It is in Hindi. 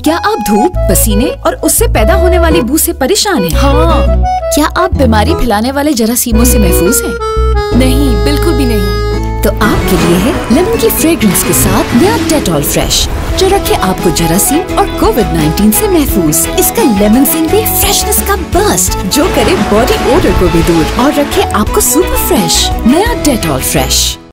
क्या आप धूप, पसीने और उससे पैदा होने वाली बू से परेशान हैं? हाँ। क्या आप बीमारी फैलाने वाले जरासीमों से महफूज हैं? नहीं, बिल्कुल भी नहीं। तो आपके लिए है लेमन की फ्रेग्रेंस के साथ नया डेटॉल फ्रेश, जो रखे आपको जरासीम और कोविड-19 से महफूज। इसका लेमन सेंट भी फ्रेशनेस का बर्स्ट, जो करे बॉडी ओडर को भी दूर और रखे आपको सुपर फ्रेश। नया डेटॉल फ्रेश।